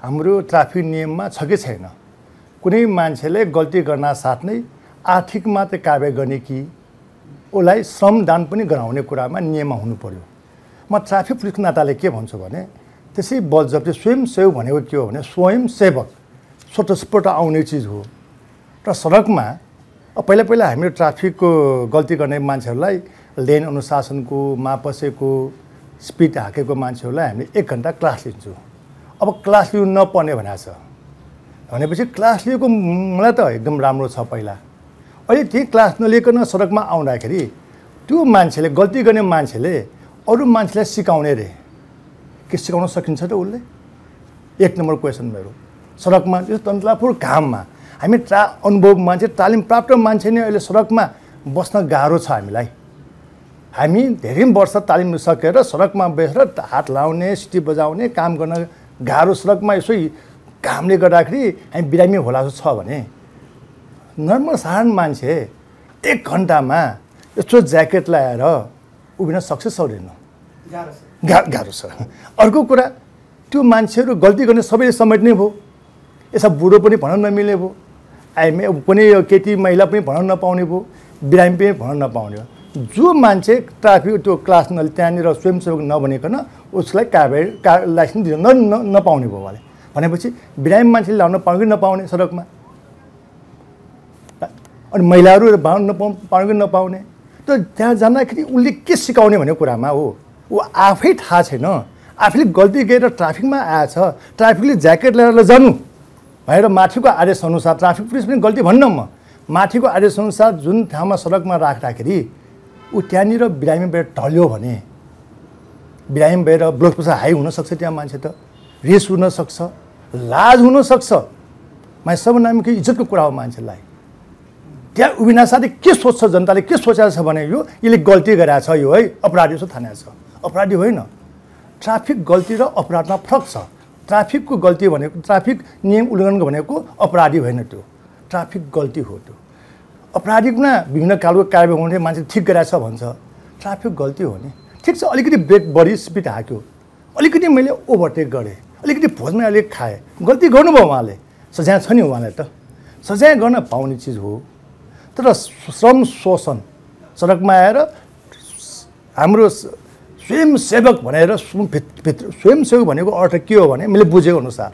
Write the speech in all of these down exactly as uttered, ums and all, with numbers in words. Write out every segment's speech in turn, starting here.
हाम्रो ट्राफिक नियममा छ कि छैन कुनै मान्छेले गल्ती गर्न साथ नै आर्थिक मात्र कारबाही गर्ने कि उसलाई श्रमदान पनि गराउने कुरामा नियममा हुनु पर्यो। म ट्राफिक पुलिसको नाताले के भन्छु भने त्यसै बलजफ्ती स्वयंसेवक भनेको के हो भने स्वयंसेवक स्वतस्फूर्त आउने चिज हो र सडकमा पहिला पहिला हामीले ट्राफिकको गल्ती गर्ने मान्छेहरूलाई लेन अनुशासनको मापसेको स्पिड हाकेको मान्छेहरूलाई हामीले एक घन्टा क्लास लिन्छौँ। अब क्लास लिनु नपर्ने भनेको छ भनेपछि क्लास लिएको मलाई त एकदम राम्रो छ। पहिला अहिले त्यही क्लास नलिकन सडकमा आउँदाखेरि त्यो मान्छेले गल्ती गर्ने मान्छेले अरू मान्छेलाई सिकाउने रे के सिकाउन सकिन्छ त उसले? एक नम्बर क्वेसन मेरो। सडकमा यो तन्त्रापुर घाममा हामी ट्रा अनुभव मान्छे तालिम प्राप्त मान्छे नै अहिले सडकमा बस्न गाह्रो छ हामीलाई। हामी धेरै वर्ष तालिम सकेर सडकमा बसेर हात लाउने सिटी बजाउने काम गर्न गाह्रो सडकमा यसो घामले गर्दाखेरि हामी बिरामी होला जस्तो छ भने नर्मल साधारण मान्छे एक घन्टामा यस्तो ज्याकेट लगाएर उभिन सक्छ सक्दैन? गाह्रो गाह्रो छ। अर्को कुरा त्यो मान्छेहरू गल्ती गर्ने सबैले समेट्ने भयो। यसो बुढो पनि भन्न नमिल्ने भयो, आइमे पनि केटी महिला पनि भन्न नपाउने भयो, बिरामी पनि भन्न नपाउने हो। जो मान्छे ट्राफिक त्यो क्लास न त्यहाँनिर स्वयंसेवक नबनिकन उसलाई कारबाही कार लाइसेन्स दिन न नपाउने भयो उहाँले भनेपछि बिरामी मान्छेले लाउन पाउने कि नपाउने सडकमा? अनि महिलाहरू भाउन नपाउ पाउने कि नपाउने? त त्यहाँ जाँदाखेरि उसले के सिकाउने भन्ने कुरामा हो ऊ आफै थाहा छैन। आफैले गल्ती गरेर ट्राफिकमा आएछ, ट्राफिकले ज्याकेट ल्याएर जानु भनेर माथिको आदेश अनुसार ट्राफिक पुलिस पनि गल्ती भन्न म माथिको आदेश अनुसार जुन ठाउँमा सडकमा राख्दाखेरि ऊ त्यहाँनिर बिरामी भएर ढल्यो भने बिरामी भएर ब्लड प्रेसर हाई हुनसक्छ, त्यहाँ मान्छे त रिस हुनसक्छ, लाज हुनसक्छ। मान्छे सबनामको इज्जतको कुरा हो मान्छेलाई। त्यहाँ उभिना साथै के सोच्छ जनताले, के सोचेको छ भने यो यसले गल्ती गरेको छ, यो है अपराधी जस्तो ठानेको छ। अपराधी होइन। ट्राफिक गल्ती र अपराधमा फरक छ। ट्राफिकको गल्ती भनेको ट्राफिक नियम उल्लङ्घन भनेको अपराधी होइन, त्यो ट्राफिक गल्ती हो। त्यो अपराधीमा विभिन्न खालको कारबाही हुने मान्छे ठिक गरेछ भन्छ, ट्राफिक गल्ती हो नि। ठिक छ, अलिकति ब्रेक बढी स्पिड हाक्यो, अलिकति मैले ओभरटेक गरेँ, अलिकति भोजमा अलिक खाएँ, गल्ती गर्नुभयो उहाँले, सजाय छ नि उहाँलाई त सजाय गर्न पाउने चिज हो। तर श्रम शोषण सडकमा आएर हाम्रो स्वयंसेवक भनेर स्वयंसेवक भनेको अर्थ के हो भने मैले बुझेको अनुसार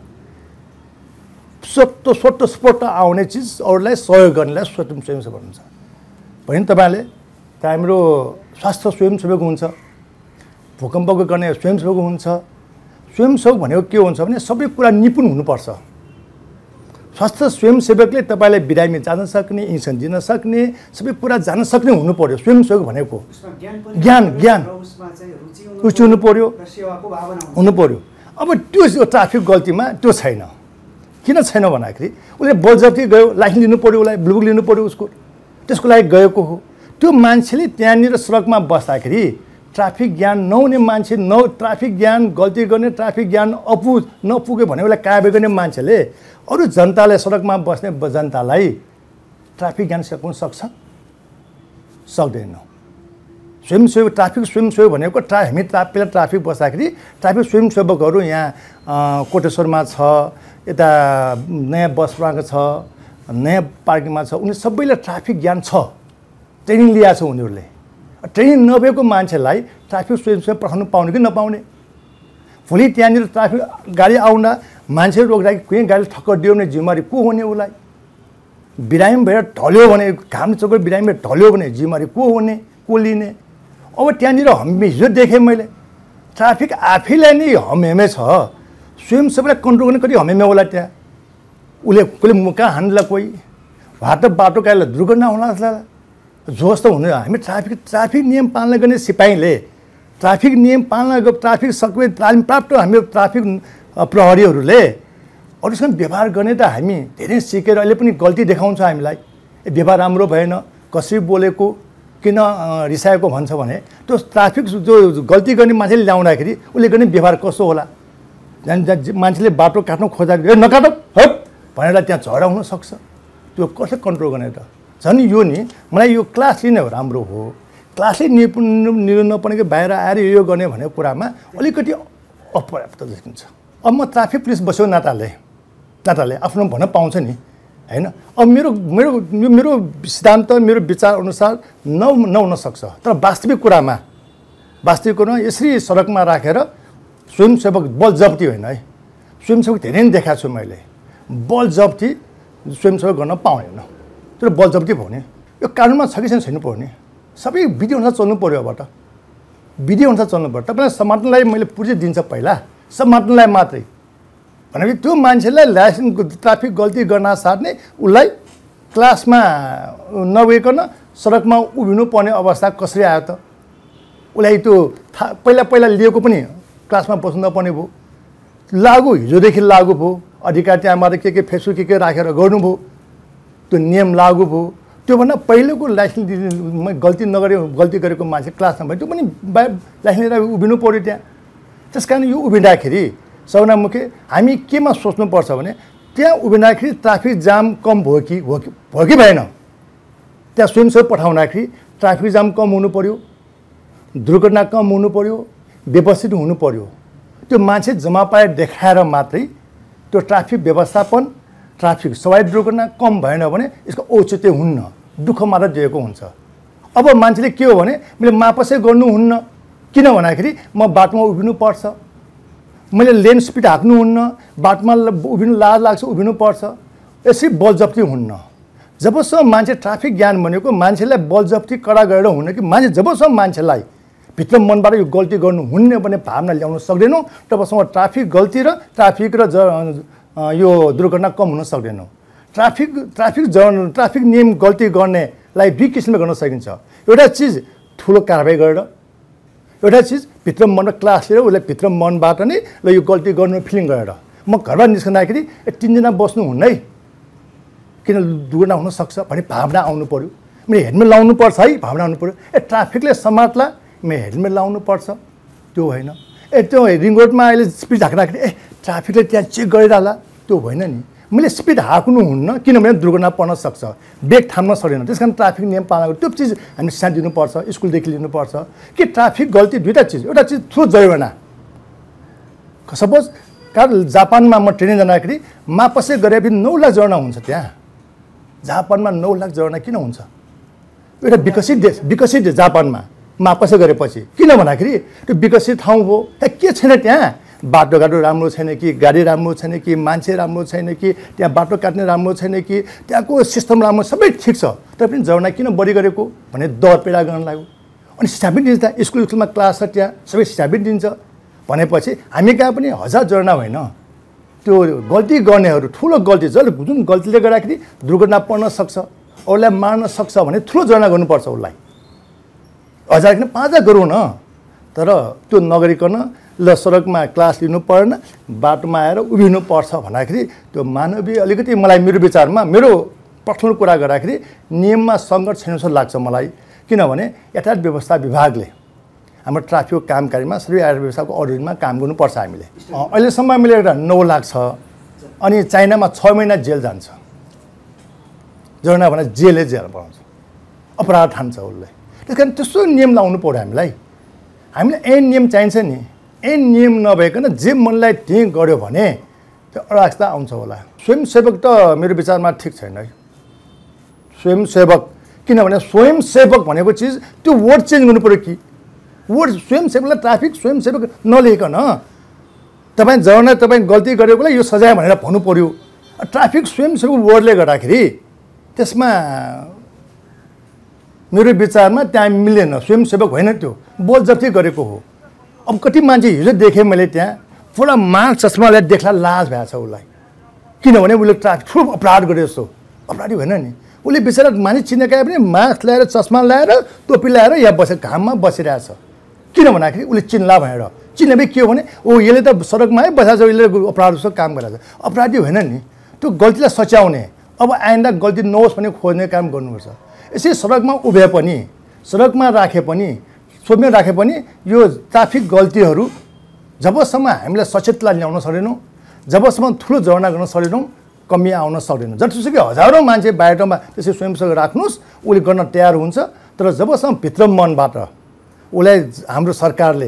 स्वत स्वतस्फूर्त आउने चिज अरूलाई सहयोग गर्नेलाई स्वयंसेवक भन्छ भने तपाईँले त्यहाँ हाम्रो स्वास्थ्य स्वयंसेवक हुन्छ, भूकम्पको गर्ने स्वयंसेवक हुन्छ। स्वयंसेवक भनेको के हुन्छ भने सबै कुरा निपुण हुनुपर्छ। स्वास्थ्य स्वयंसेवकले तपाईँले बिरामी जान सक्ने, इन्जेक्सन दिन सक्ने, सबै कुरा जान्न सक्ने हुनु पर्यो। स्वयंसेवक भनेको ज्ञान ज्ञान रुचि हुनु पर्यो, हुनु पर्यो। अब त्यो ट्राफिक गल्तीमा त्यो छैन। किन छैन भन्दाखेरि उसले बलजफ्ती गयो, लाइसेन्स लिनु पर्यो, उसलाई ब्लुबुक लिनु पर्यो, उसको त्यसको लागि गएको हो। त्यो मान्छेले त्यहाँनिर सडकमा बस्दाखेरि ट्राफिक ज्ञान नहुने मान्छे, न ट्राफिक ज्ञान गल्ती गर्ने, ट्राफिक ज्ञान अपुग नपुगे भने उसलाई कारबाही गर्ने मान्छेले अरू जनतालाई सडकमा बस्ने जनतालाई ट्राफिक ज्ञान सिकाउन सक्छ? सक्दैन। स्वयंसेवक ट्राफिक स्वयंसेवक भनेको ट्रा हामी ट्रा पहिला ट्राफिक बस्दाखेरि ट्राफिक स्वयंसेवकहरू यहाँ कोटेश्वरमा छ, यता नयाँ बस पार्क छ, नयाँ पार्किङमा छ, उनी सबैलाई ट्राफिक ज्ञान छ, ट्रेनिङ लिएको छ उनीहरूले। ट्रेनिङ नभएको मान्छेलाई ट्राफिक स्वयंसेवक पठाउनु पाउने कि नपाउने? भोलि त्यहाँनिर ट्राफिक गाडी आउँदा मान्छे रोक्दाखेरि कुनै गाडी ठक्कर दियो भने जिम्मेवारी को हुने? उसलाई बिरामी भएर ढल्यो भने, घाम चोकेर बिरामी भएर ढल्यो भने जिम्मेवारी को हुने, को लिने? अब त्यहाँनिर हामी हिजो देखेँ मैले ट्राफिक आफैलाई नै हमेमे छ, स्वयंसेवकलाई कन्ट्रोल गर्ने कति हमेमे होला त्यहाँ। उसले कसले मुखा हान्ला, कोही बाटो बाटो काहीलाई दुर्घटना होला जस्तो जस्तो हुने। हामी ट्राफिक ट्राफिक नियम पालना गर्ने सिपाहीले, ट्राफिक नियम पालना ट्राफिक सबै तालिम प्राप्त हाम्रो ट्राफिक प्रहरीहरूले अरूसँग व्यवहार गर्ने त हामी धेरै सिकेर अहिले पनि गल्ती देखाउँछ हामीलाई। व्यवहार राम्रो भएन, कसरी बोलेको, किन रिसाएको भन्छ भने त्यो ट्राफिक जो गल्ती गर्ने मान्छेले ल्याउँदाखेरि उसले गर्ने व्यवहार कस्तो होला? मान्छेले बाटो काट्नु खोज्दाखेरि ए नकाट हप भनेर त्यहाँ झगडा हुनसक्छ। त्यो कसले कन्ट्रोल गर्ने त? झन् यो नि मलाई यो क्लास लिने राम्रो हो। क्लासै निपुण लिनु नपर्ने कि बाहिर आएर यो गर्ने भन्ने कुरामा अलिकति अपर्याप्त देखिन्छ। अब म ट्राफिक पुलिस बस्यो नाताले नाताले आफ्नो भन्न पाउँछ नि हैन। अब मेरो मेरो मेरो सिद्धान्त मेरो विचार अनुसार न नहुन सक्छ, तर वास्तविक कुरामा वास्तविक कुरामा यसरी सडकमा राखेर स्वयंसेवक बल जफ्ती होइन है, स्वयंसेवक धेरै नै देखाएको छु मैले। बल जफ्ती स्वयंसेवक गर्न पाउँदैन, तर बल जफ्ती भयो नि यो कानुनमा छ कि छैन छैन पर्ने, सबै विधि अनुसार चल्नु पर्यो। अबबाट विधि अनुसार चल्नु पर्यो। तपाईँलाई समात्नलाई मैले पुर्जी दिन्छ पहिला, समात्नलाई मात्रै भनेपछि त्यो मान्छेलाई लाइसेन्स ट्राफिक गल्ती गर्न साथ नै उसलाई क्लासमा नगइकन सडकमा उभिनु पर्ने अवस्था कसरी आयो त? उसलाई त्यो था पहिला पहिला लिएको पनि क्लासमा बस्नु नपर्ने भयो, लागु हिजोदेखि लागु भयो। अधिकार त्यहाँबाट के के फेसबुक के के राखेर गर्नुभयो, त्यो नियम लागु भयो। त्योभन्दा पहिलेको लाइसेन्स दिने गल्ती नगरे गल्ती गरेको मान्छे क्लासमा भयो, त्यो पनि लाइसेन्स लिएर उभिनु पऱ्यो त्यहाँ। त्यस कारण यो उभिँदाखेरि सबभन्दा मुख्य हामी केमा सोच्नुपर्छ भने त्यहाँ उभिँदाखेरि ट्राफिक जाम कम भयो कि हो कि भयो कि भएन, त्यहाँ स्वयंसेवक पठाउँदाखेरि ट्राफिक जाम कम हुनु पऱ्यो, दुर्घटना कम हुनु पऱ्यो, व्यवस्थित हुनु पऱ्यो। त्यो मान्छे जम्मा पाएर देखाएर मात्रै त्यो ट्राफिक व्यवस्थापन ट्राफिक सवारी दुर्घटना कम भएन भने यसको औचित्य हुन्न, दुःख मात्र दिएको हुन्छ। अब मान्छेले के हो भने मैले मापसै गर्नुहुन्न, किन भन्दाखेरि म बाटोमा उभिनु पर्छ, मैले लेन स्पिड हाक्नुहुन्न, बाटोमा उभिनु लाज लाग्छ उभिनु पर्छ, यसरी बल जफ्ती हुन्न। जबसम्म मान्छे ट्राफिक ज्ञान भनेको मान्छेलाई बल जफ्ती कडा गरेर हुन्न कि मान्छे जबसम्म मान्छेलाई भित्र मनबाट यो गल्ती गर्नु हुन्न भन्ने भावना ल्याउन सक्दैनौँ तबसम्म ट्राफिक गल्ती र ट्राफिक र ज यो दुर्घटना कम हुन सक्दैनौँ। ट्राफिक ट्राफिक ज ट्राफिक नियम गल्ती गर्नेलाई दुई किसिमले गर्न सकिन्छ। एउटा चिज ठुलो कारबाही गरेर, एउटा चिज भित्र मन क्लास लिएर उसलाई भित्र मनबाट नै ल यो गल्ती गर्नु फिलिङ गरेर। म घरबाट निस्कँदाखेरि ए तिनजना बस्नु हुन्न है, किन दुर्घटना हुनसक्छ भन्ने भावना आउनु पऱ्यो। मैले हेलमेट लाउनु पर्छ है भावना आउनु पऱ्यो। ए ट्राफिकले समात्ला मैले हेलमेट लाउनु पर्छ, त्यो होइन। ए त्यो रिङ रोडमा अहिले स्पिड हाक्दाखेरि ए ट्राफिकले त्यहाँ चेक गरिरहला, त्यो होइन नि। मैले स्पिड हाक्नु हुन्न किनभने दुर्घटना पर्न सक्छ, ब्रेक थाम्न सक्दैन। त्यस कारण ट्राफिक नियम पालन गर्नु त्यो चिज हामी साथ दिनुपर्छ, स्कुलदेखि लिनुपर्छ कि ट्राफिक गल्ती दुईवटा चिज। एउटा चिज थ्रु जरिवाना। सपोज कारण जापानमा म ट्रेनिङ जाँदाखेरि मापसै गरेपछि नौ लाख जरिवाना हुन्छ। त्यहाँ जापानमा नौ लाख जरिवाना किन हुन्छ? एउटा विकसित देश, विकसित देश जापानमा मापसै गरेपछि किन भन्दाखेरि त्यो विकसित ठाउँ हो, के छैन त्यहाँ बाटोघाटो राम्रो छैन कि, गाडी राम्रो छैन कि, मान्छे राम्रो छैन कि, त्यहाँ बाटो काट्ने राम्रो छैन कि, त्यहाँको सिस्टम राम्रो सबै ठिक छ, तर पनि जरिवाना किन बढी गरेको भने दर पेडा गर्न लाग्यो। अनि शिक्षा पनि दिन्छ, त्यहाँ स्कुल स्कुलमा क्लास छ, त्यहाँ सबै शिक्षा पनि दिन्छ भनेपछि हामी कहाँ पनि हजार जरिवाना होइन, त्यो गल्ती गर्नेहरू ठुलो गल्ती जसले जुन गल्तीले गर्दाखेरि दुर्घटना पर्न सक्छ, अरूलाई मार्न सक्छ भने ठुलो जरिवाना गर्नुपर्छ उसलाई। हजार किन पाँच हजार गरौँ न, तर त्यो नगरिकन ल सडकमा क्लास लिनु परेन, बाटोमा आएर उभिनु पर्छ भन्दाखेरि त्यो मानवीय अलिकति मलाई मेरो विचारमा मेरो पर्सनल कुरा गर्दाखेरि नियममा सङ्कट छैन जस्तो लाग्छ मलाई। किनभने यातायात व्यवस्था विभागले हाम्रो ट्राफिक कामकारीमा सबै यातायात व्यवस्थाको अडिटमा काम गर्नुपर्छ हामीले। अहिलेसम्म हामीले एउटा नौ लाख छ, अनि चाइनामा छ महिना जेल जान्छ, जरिवाना भने जेलले जेल बनाउँछ, अपराध ठान्छ उसले। त्यस कारण त्यस्तो नियम लाउनु पऱ्यो हामीलाई। हामीलाई ऐन नियम चाहिन्छ नि, ऐन नियम नभइकन जे मनलाई त्यही गऱ्यो भने त्यो अराजकता आउँछ होला। स्वयंसेवक त मेरो विचारमा ठिक छैन है स्वयंसेवक, किनभने स्वयंसेवक भनेको चिज त्यो वर्ड चेन्ज गर्नु पऱ्यो कि वर्ड स्वयंसेवकलाई ट्राफिक स्वयंसेवक नलेखिकन तपाईँ जरिवाना तपाईँ गल्ती गरेकोलाई यो सजाय भनेर भन्नु पऱ्यो। ट्राफिक स्वयंसेवक वर्डले गर्दाखेरि त्यसमा मेरो विचारमा त्यहाँ मिलेन, स्वयंसेवक होइन, त्यो बोल जफ्ती गरेको हो। अब कति मान्छे हिजो देखेँ मैले त्यहाँ पुरा मास्क चस्मालाई देख्ला लाज भएको छ उसलाई, किनभने उसले ट्राफिक ठुलो अपराध गरे जस्तो। अपराधी होइन नि, उसले बिचरा मानिस चिनेका पनि मास्क ल्याएर चस्मा ल्याएर टोपी ल्याएर यहाँ बसेर घाममा बसिरहेछ। किन भन्दाखेरि उसले चिन्ला भनेर, चिन्ने के हो भने ओ यसले त सडकमा है बसेको छ, यसले अपराध जस्तो काम गरेको छ। अपराधी होइन नि, त्यो गल्तीलाई सच्याउने, अब आइन्दा गल्ती नहोस् भने खोज्ने काम गर्नुपर्छ। यसै सडकमा उभे पनि, सडकमा राखे पनि, सोध्ने राखे पनि यो ट्राफिक गल्तीहरू जबसम्म हामीलाई सचेतता ल्याउन सक्दैनौँ, जबसम्म ठुलो जरिवाना गर्न सक्दैनौँ, कमी आउन सक्दैन। जतिसुकै हजारौँ मान्छे बाटोमा त्यसै स्वयंसेवक राख्नुहोस्, उसले गर्न तयार हुन्छ, तर जबसम्म भित्र मनबाट उसलाई हाम्रो सरकारले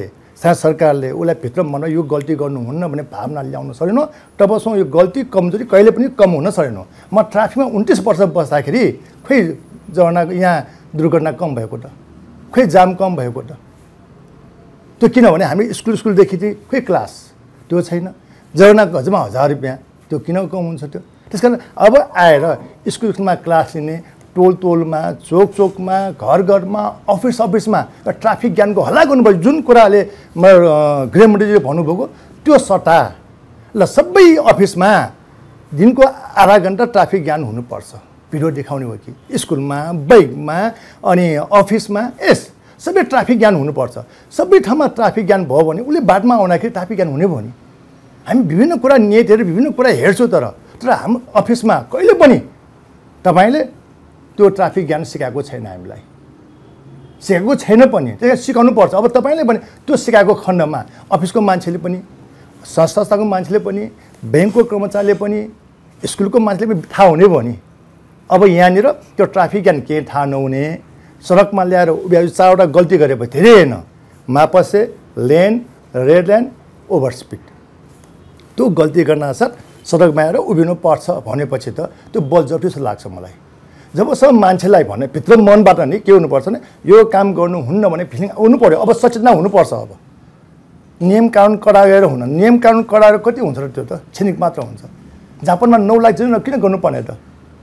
साथ सरकारले उसलाई भित्र मन यो गल्ती गर्नुहुन्न भन्ने भावना ल्याउन सकेन तबसम्म यो गल्ती कमजोरी कहिले पनि कम हुन सकेन। म ट्राफिकमा उन्तिस वर्ष बस्दाखेरि खोइ जमाना यहाँ दुर्घटना कम भएको त, खोइ जाम कम भएको त, त्यो किनभने हामी स्कुल स्कुलदेखि चाहिँ खोइ क्लास त्यो छैन। जमाना गजमा हजार रुपियाँ त्यो किन कम हुन्छ त्यो। त्यस कारण अब आएर स्कुल स्कुलमा क्लास लिने, टोल टोलमा, चोक चोकमा, घर घरमा, अफिस अफिसमा ट्राफिक ज्ञानको हल्ला गर्नुभयो। जुन कुराले म गृहमन्त्रीले भन्नुभएको त्यो सट्टा ल सबै अफिसमा दिनको आधा घन्टा ट्राफिक ज्ञान हुनुपर्छ। भिडियो देखाउने हो कि स्कुलमा, बाइकमा, अनि अफिसमा, यस सबै ट्राफिक ज्ञान हुनुपर्छ। सबै ठाउँमा ट्राफिक ज्ञान भयो भने उसले बाटोमा आउँदाखेरि ट्राफिक ज्ञान हुने भयो नि। हामी विभिन्न कुरा नेटहरू विभिन्न कुरा हेर्छौँ तर तर हाम्रो अफिसमा कहिले पनि तपाईँले त्यो ट्राफिक ज्ञान सिकाएको छैन। हामीलाई सिकाएको छैन पनि, त्यही सिकाउनु पर्छ। अब तपाईँले पनि त्यो सिकाएको खण्डमा अफिसको मान्छेले पनि, संस्थाको मान्छेले पनि, ब्याङ्कको कर्मचारीले पनि, स्कुलको मान्छेले पनि थाहा हुने भयो नि। अब यहाँनिर त्यो ट्राफिक ज्ञान केही थाहा नहुने, सडकमा ल्याएर उभिए चारवटा गल्ती गरेपछि धेरै होइन, मापसे, lane, red line, over speed, त्यो गल्ती गर्न साथ सडकमा आएर उभिनु पर्छ भनेपछि त त्यो बलजफ्ती जस्तो लाग्छ मलाई। जबसम्म मान्छेलाई भने भित्र मनबाट नि के हुनुपर्छ भने यो काम गर्नुहुन्न भने फिलिङ आउनु पर्यो। अब सचेतना हुनुपर्छ। अब नियम कानुन कडा गरेर हुन, नियम कानुन कडा गरेर कति हुन्छ र त्यो त क्षणिक मात्र हुन्छ। जापानमा नौ लाख जन किन गर्नुपर्ने त,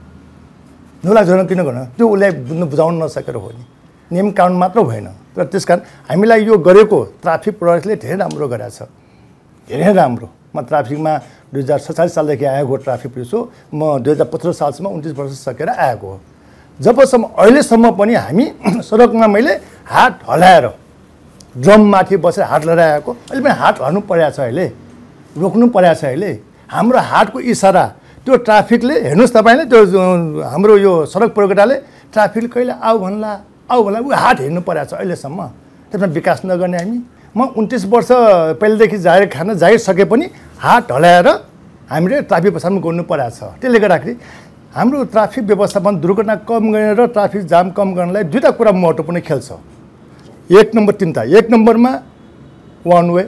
नौ लाख जन किन गर्नु, त्यो उसलाई बुझ्नु बुझाउन नसकेर हो नि। नियम कानुन मात्र भएन। तर त्यस कारण हामीलाई यो गरेको ट्राफिक प्रहरीले धेरै राम्रो गरेको छ, धेरै राम्रो। म ट्राफिकमा दुई हजार सत्तालिस सालदेखि आएको ट्राफिक पुलिस हो। म दुई हजार पच्चिस सालसम्म उन्तिस वर्ष सकेर आएको हो। जबसम्म अहिलेसम्म पनि हामी सडकमा मैले हात हल्लाएर ड्रममाथि बसेर हात हल्लाएर आएको, अहिले पनि हात हल्नु परेको छ, अहिले रोक्नु परेको छ। अहिले हाम्रो हातको इसारा त्यो ट्राफिकले हेर्नुहोस् तपाईँले, त्यो हाम्रो यो सडक प्रयोगकर्ताले ट्राफिकले कहिले आऊ भन्ला आऊ भन्ला ऊ हात हेर्नु परेको छ अहिलेसम्म। त्यसमा विकास नगर्ने हामी। म उन्तिस वर्ष पहिलेदेखि जाहेर खान जागिसके पनि हात हल्लाएर हामीले ट्राफिक व्यवस्थापन गर्नु परेको छ। त्यसले गर्दाखेरि हाम्रो ट्राफिक व्यवस्थापन दुर्घटना कम गरेर ट्राफिक जाम कम गर्नलाई दुईवटा कुरा महत्त्वपूर्ण खेल्छ। एक नम्बर तिनवटा, एक नम्बरमा वान वे,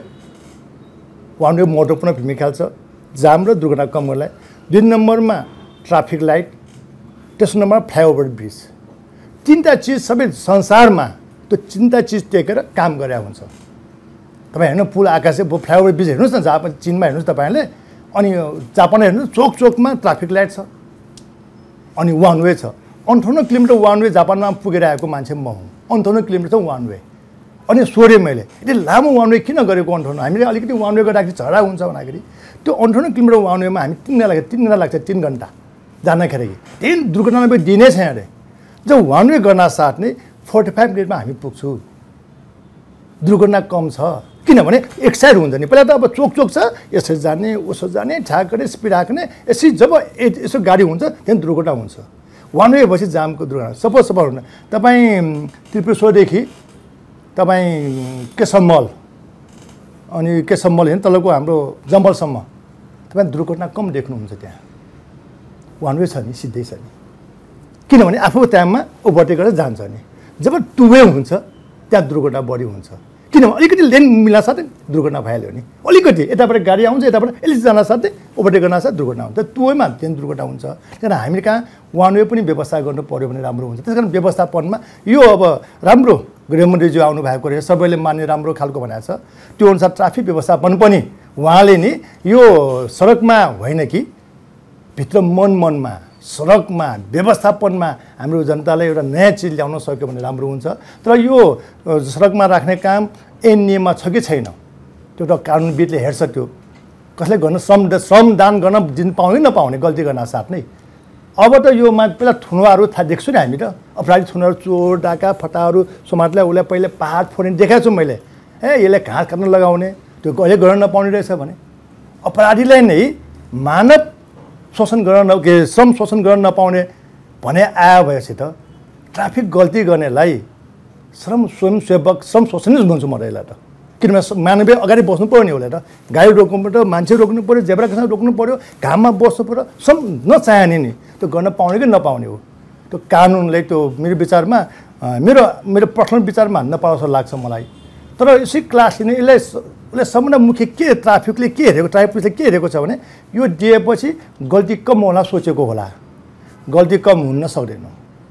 वान वे महत्त्वपूर्ण भूमिका खेल्छ जाम र दुर्घटना कम गर्नलाई। दुई नम्बरमा ट्राफिक लाइट, तेस्रो नम्बरमा फ्लाइओभर ब्रिज। तिनवटा चिज सबै संसारमा त्यो तिनवटा चिज टेकेर काम गरे हुन्छ। तपाईँ हेर्नु पुल आकाशे फ्लाइओभर ब्रिज हेर्नुहोस् न, जापान चिनमा हेर्नुहोस् तपाईँले, अनि जापानमा हेर्नुहोस् चोक चोकमा ट्राफिक लाइट छ, अनि वान वे छ। अन्ठाउन्न किलोमिटर वान वे जापानमा पुगेर आएको मान्छे म हुँ। अन्ठाउन्न किलोमिटर छ वान वे। अनि सोधेँ मैले यति लामो वान वे किन गरेको अन्ठाउन्न, हामीले अलिकति वान वे गर्दाखेरि झगडा हुन्छ भन्दाखेरि त्यो अन्ठाउन्न किलोमिटर वान वेमा हामी तिन घन्टा लाग्छ, तिन घन्टा लाग्छ तिन घन्टा जाँदाखेरि त्यही दुर्घटना दिनै छैन अरे। जब वान वे गर्न साथ नै फोर्टी फाइभ मिनटमा हामी पुग्छौँ। दुर्घटना कम छ किनभने एक साइड हुन्छ नि। पहिला त अब चोक चोक छ, यसरी जाने उसो जाने, ठ्याक गर्ने, स्पिड हाक्ने, यसरी जब यसो गाडी हुन्छ त्यहाँदेखि दुर्घटना हुन्छ। वान वे भएपछि जामको दुर्घटना सपोज सपोज हुन तपाईँ त्रिपुरेश्वरदेखि तपाईँ केशव मल अनि केशव मल हेर्नु तलको हाम्रो जम्बलसम्म तपाईँ दुर्घटना कम देख्नुहुन्छ। त्यहाँ वान वे छ नि, सिधै छ नि, किनभने आफू टाइममा ओभरटेक गरेर जान्छ नि। जब टु वे हुन्छ त्यहाँ दुर्घटना बढी हुन्छ, किनभने अलिकति लेन मिल्न साथै दुर्घटना भइहाल्यो नि। अलिकति यताबाट गाडी आउँछ, यताबाट यसले जान साथै ओभरटेक गर्न साथ दुर्घटना हुन्छ। टु वेमा त्यहाँ दुर्घटना हुन्छ। त्यहाँदेखि हामीले कहाँ वान वे पनि व्यवस्था गर्नु पऱ्यो भने राम्रो हुन्छ। त्यस कारण व्यवस्थापनमा यो अब राम्रो गृहमन्त्रीज्यू आउनु भएको रहेछ, सबैले मान्ने राम्रो खालको भनेको छ। त्यो अनुसार ट्राफिक व्यवस्थापन पनि उहाँले नि यो सडकमा होइन कि भित्र मन मनमा सडकमा व्यवस्थापनमा हाम्रो जनतालाई एउटा नयाँ चिज ल्याउन सक्यो भने राम्रो हुन्छ। तर यो सडकमा राख्ने काम ऐन नियममा छ कि छैन त्यो त कानुनविदले हेर्छ। त्यो कसले गर्न श्रम श्रमदान गर्न दिन पाउने नपाउने गल्ती गर्न साथ नै। अब त यो मा पहिला थुनुवाहरू थाहा देख्छु नि हामी त, अपराधी थुनुवाहरू चोर डाका फटाहरू समाजलाई उसलाई पहिले पहाड फोड्ने देखाएको छु मैले। ए यसलाई घाँस काट्न लगाउने त्यो कहिले गर्न नपाउने रहेछ भने अपराधीलाई नै मानव शोषण गर्न न के श्रम शोषण गर्न नपाउने भने आयो भएपछि त ट्राफिक गल्ती गर्नेलाई श्रम स्वयंसेवक श्रम शोषण भन्छु म यसलाई त। किनभने मानवीय अगाडि बस्नु पऱ्यो नि उसलाई त, गाडी रोक्नु पऱ्यो, मान्छे रोक्नु पऱ्यो, जेब्रा क्रसमा रोक्नु पऱ्यो, घाममा बस्नु पऱ्यो, श्रम नचाहने नि त्यो गर्न पाउने कि नपाउने हो। त्यो कानुनले त्यो मेरो विचारमा मेरो मेरो पर्सनल विचारमा नपाउँछ लाग्छ मलाई। तर यसै क्लास लिने यसलाई उसले सबभन्दा मुख्य के ट्राफिकले के हेरेको ट्राफिक पुलिसले के हेरेको छ भने यो दिएपछि गल्ती कम होला सोचेको होला, गल्ती कम हुन सक्दैन।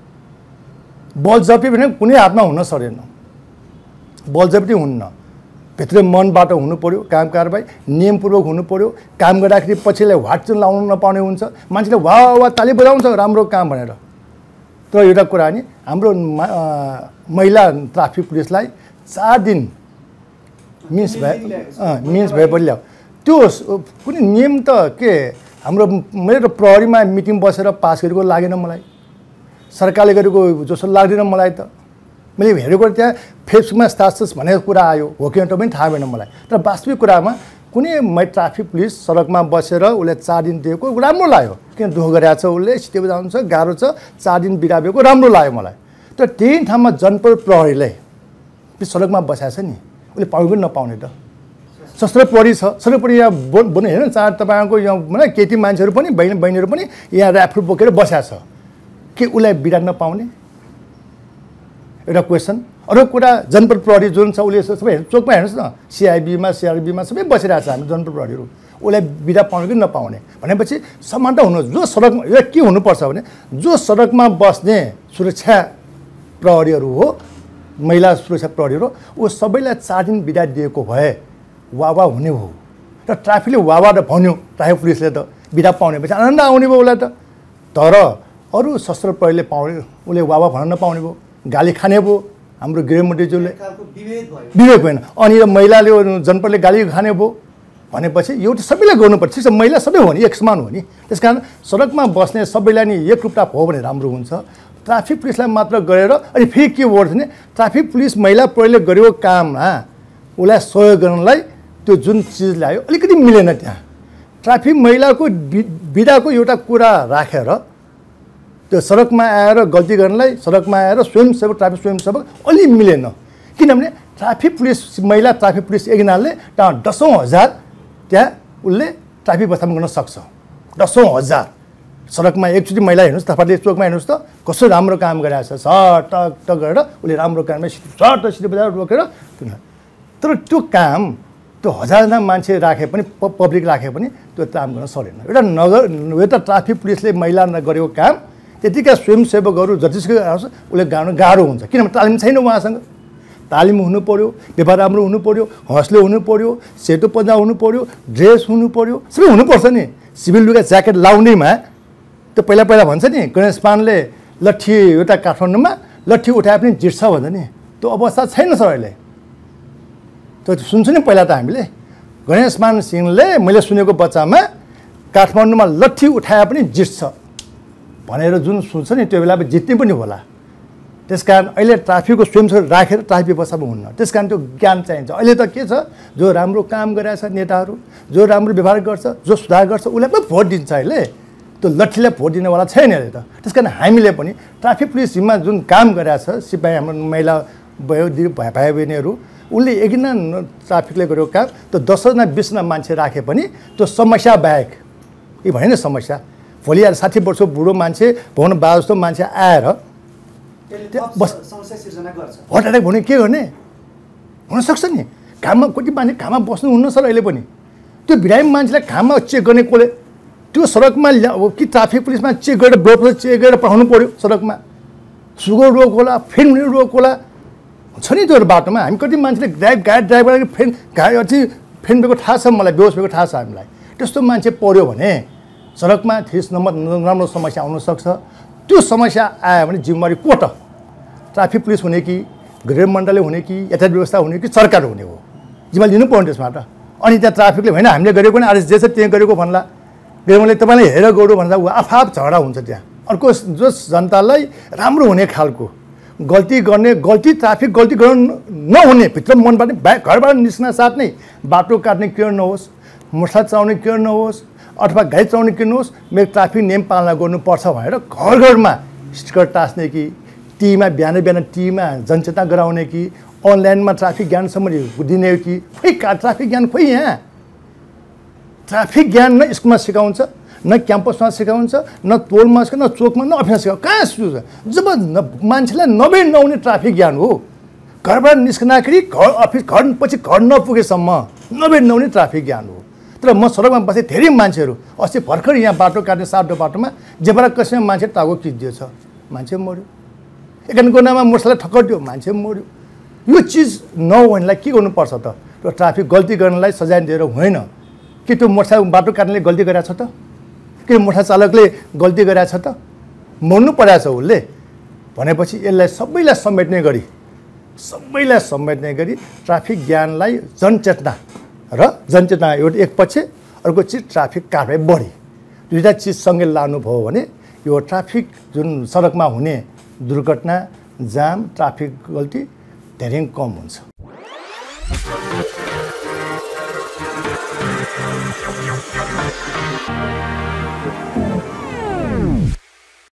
बलजफ्ती भने कुनै हातमा हुन सक्दैन, बलजफ्ती हुन्न, भित्र मनबाट हुनु पर्यो काम कारबाही, नियमपूर्वक हुनु पर्यो। काम गर्दाखेरि पछिलाई वाट चाहिँ लाउनु नपाउने हुन्छ, मान्छेले वा वा ताली बजाउँछ राम्रो काम भनेर। तर एउटा कुरा नि हाम्रो महिला ट्राफिक पुलिसलाई चार दिन मिन्स भए मिन्स भएपछि ल्याऊ त्यो कुनै नियम त के हाम्रो मेरो प्रहरीमा मिटिङ बसेर पास गरेको लागेन मलाई, सरकारले गरेको जस्तो लाग्दैन मलाई। त मैले हेरेको त्यहाँ फेसबुकमा स्टाटस भनेको कुरा आयो हो कि त पनि थाहा भएन मलाई। तर वास्तविक कुरामा कुनै मै ट्राफिक पुलिस सडकमा बसेर उसले चार दिन दिएको राम्रो लाग्यो, किन दुःख गरेको छ उसले, सिटे बजाउनु छ गाह्रो छ, चार दिन बिराबेको राम्रो लाग्यो मलाई। तर त्यही ठाउँमा जनपद प्रहरीले सडकमा बसाएको छ नि उसले पाउनु पनि नपाउने त। सशस्त्र प्रहरी छ, सशस्त्र प्रहरी यहाँ बोल्नु हेर्नु चार तपाईँको यहाँ होइन केटी मान्छेहरू पनि बहिनी बहिनीहरू पनि यहाँ राइफल बोकेर बसाएको छ, के उसलाई बिरान नपाउने एउटा क्वेसन। अरू कुरा जनपद प्रहरी जुन छ उसले सबै चोकमा हेर्नुहोस् न, सिआइबीमा सिआरबीमा सबै बसिरहेको छ हामी जनपद प्रहरीहरू, उसलाई बिदा पाउनु कि नपाउने भनेपछि समानता हुनु। जो सडकमा यो के हुनुपर्छ भने जो सडकमा बस्ने सुरक्षा प्रहरीहरू हो, महिला सुरक्षा प्रहरीहरू ऊ सबैलाई चार दिन बिदा दिएको भए वावा हुने हो। र ट्राफिकले वावा त भन्यो ट्राफिक पुलिसले त बिदा पाउने पछि आनन्द आउने भयो उसलाई त। तर अरू सशस्त्र प्रहरीले पाउने उसले वावा भन्न नपाउने भयो, गाली खाने भयो हाम्रो गृहमन्त्रीज्यूले, विवेक भएन। अनि यो महिलाले जनपदले गाली खाने भयो भनेपछि यो त सबैलाई गर्नुपर्छ, ठिक छ महिला सबै हो नि एक समान हो नि। त्यस कारण सडकमा बस्ने सबैलाई नि एक रूपता हो भने राम्रो हुन्छ। ट्राफिक पुलिसलाई मात्र गरेर अनि फेरि के वर्ड भने ट्राफिक पुलिस महिला प्रहरीले गरेको काममा उसलाई सहयोग गर्नलाई त्यो जुन चिज ल्यायो अलिकति मिलेन। त्यहाँ ट्राफिक महिलाको बिदाको एउटा कुरा राखेर त्यो सडकमा आएर गल्ती गर्नलाई सडकमा आएर स्वयंसेवक ट्राफिक स्वयंसेवक अलि मिलेन। किनभने ट्राफिक पुलिस महिला ट्राफिक पुलिस एकजनाले त्यहाँ दसौँ हजार त्यहाँ उसले ट्राफिक व्यवस्थापन गर्न सक्छ, दसौँ हजार सडकमा एकचोटि महिला हेर्नुहोस् तपाईँले चोकमा हेर्नुहोस् त कस्तो राम्रो काम गरिरहेको छ, सट टक टक गरेर उसले राम्रो काममा सट सिटी बजाएर रोकेर। तर त्यो काम त्यो हजारजना मान्छे राखे पनि पब्लिक राखे पनि त्यो काम गर्न सक्दैन। एउटा नगर एउटा ट्राफिक पुलिसले महिला गरेको काम त्यतिका स्वयंसेवकहरू जतिसुकै आउँछ उसले गाउनु गाह्रो हुन्छ, किनभने तालिम छैन उहाँसँग। तालिम हुनु पऱ्यो, व्यवहार राम्रो हुनु पऱ्यो, हौसले हुनु पऱ्यो, सेतो पन्जा हुनु पऱ्यो, ड्रेस हुनु पऱ्यो, सबै हुनुपर्छ नि। सिभिल लुगा ज्याकेट लाउनेमा त्यो पहिला पहिला भन्छ नि गणेश मानले लट्ठी एउटा काठमाडौँमा लट्ठी उठाए पनि जित्छ भन्छ नि, त्यो अवस्था छैन सर अहिले। त्यो सुन्छ नि पहिला त हामीले गणेश मान सिंहले मैले सुनेको बच्चामा काठमाडौँमा लट्ठी उठाए पनि जित्छ भनेर जुन सुन्छ नि त्यो बेला जित्ने पनि होला। त्यस कारण अहिले ट्राफिकको स्वयंसेवक राखेर ट्राफिक व्यवस्थापन हुन्न, त्यस कारण त्यो ज्ञान चाहिन्छ। अहिले त के छ जो राम्रो काम गरिरहेछ नेताहरू, जो राम्रो व्यवहार गर्छ, जो सुधार गर्छ उसलाई पो भोट दिन्छ अहिले, त्यो लट्ठीलाई भोट दिनेवाला छैन अहिले त। त्यस कारण हामीले पनि ट्राफिक पुलिसमा जुन काम गरिरहेछ सिपाही हाम्रो महिला भयो भाइ बहिनीहरू उसले एकजना ट्राफिकले गरेको काम त्यो दसजना बिसजना मान्छे राखे पनि त्यो समस्या बाहेक यी भने नि समस्या भोलि आएर साठी वर्ष बुढो मान्छे भवन बाह्र जस्तो मान्छे आएर बस समस्या सिर्जना गर्छ हटाएर भने के गर्ने हुनसक्छ नि। घाममा कति मान्छे घाममा बस्नु हुन्न सर अहिले पनि त्यो बिरामी मान्छेलाई घाममा चेक गर्ने कसले त्यो सडकमा कि ट्राफिक पुलिसमा चेक गरेर ब्लड प्रेसर चेक गरेर पठाउनु पऱ्यो सडकमा, सुगर रोग होला फेन हुने रोग होला छ नि त्यो बाटोमा। हामी कति मान्छेले ड्राइभ गाडी ड्राइभ गरेर फेन गाडी अझै फेन भएको थाहा छ मलाई, बेहोस भएको थाहा छ हामीलाई। त्यस्तो मान्छे पऱ्यो भने सडकमा ठिस नम्बर नराम्रो समस्या आउनसक्छ। त्यो समस्या आयो भने जिम्मेवारी को त ट्राफिक पुलिस हुने कि गृह मण्डलले हुने कि यातायात व्यवस्था हुने कि सरकार हुने हो, जिम्मेवारी लिनु पर्ने त्यसमा त। अनि त्यहाँ ट्राफिकले होइन हामीले गरेको नि आदेश जे छ त्यही गरेको भन्ला, गृहमन्त्रीले तपाईँलाई हेरेर गरौँ भन्दा ऊ आफआफ झगडा हुन्छ त्यहाँ। अर्को जो जनतालाई राम्रो हुने खालको गल्ती गर्ने गल्ती ट्राफिक गल्ती गर्नु नहुने भित्र मनबाट घरबाट निस्कन साथ नै बाटो काट्ने किन नहोस्, मोटरसाइकल चलाउने किन नहोस् अथवा गाडी चलाउने किन नहोस्, मेरो ट्राफिक नियम पालना गर्नुपर्छ भनेर घर घरमा स्टिकर टाँस्ने कि टिभीमा बिहान बिहान टिभीमा जनचेतना गराउने कि अनलाइनमा ट्राफिक ज्ञान सम्बन्धी दिने कि खोइ का ट्राफिक ज्ञान खोइ यहाँ ट्राफिक ज्ञान न स्कुलमा सिकाउँछ न क्याम्पसमा सिकाउँछ न टोलमा सिकाउँछ न चोकमा न अफिसमा सिकाउँछ, कहाँ सिकाउँछ। जब मान्छेलाई नभए नहुने ट्राफिक ज्ञान हो घरबाट निस्कँदाखेरि घर अफिस घर पछि घर नपुगेसम्म नभए नहुने ट्राफिक ज्ञान हो। तर म सडकमा बसेँ, धेरै मान्छेहरू अस्ति भर्खर यहाँ बाटो काट्ने साटो बाटोमा जेबाट कसैमा मान्छे टाउको खिचिदिएछ, मान्छे मऱ्यो। एकान कुनामा मोटरसाइकल ठक्करियो, मान्छे मऱ्यो। यो चिज नहुनेलाई के गर्नुपर्छ त? त्यो ट्राफिक गल्ती गर्नलाई सजाय दिएर होइन कि त्यो मोटरसाइकल बाटो काट्नेले गल्ती गरेछ त? कि मोटरसाइकल चालकले गल्ती गरेछ त? मर्नु परेछ उसले भनेपछि यसलाई सबैलाई समेट्ने गरी सबैलाई समेट्ने गरी ट्राफिक ज्ञानलाई जनचेतना र जनचेतना एउटा एक पक्ष, अर्को चिज ट्राफिक कारबाही बढी, दुईवटा चिजसँगै लानुभयो भने यो ट्राफिक जुन सडकमा हुने दुर्घटना, जाम, ट्राफिक गल्ती धेरै कम हुन्छ।